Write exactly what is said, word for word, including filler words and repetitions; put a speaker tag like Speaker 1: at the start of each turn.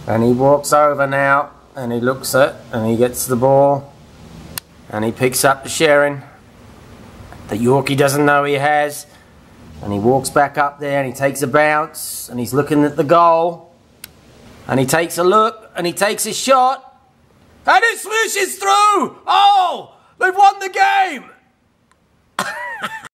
Speaker 1: And he walks over now and he looks at and he gets the ball and he picks up the Sherrin that Yorkie doesn't know he has, and he walks back up there and he takes a bounce and he's looking at the goal and he takes a look and he takes a shot and it swishes through. Oh, they've won the game.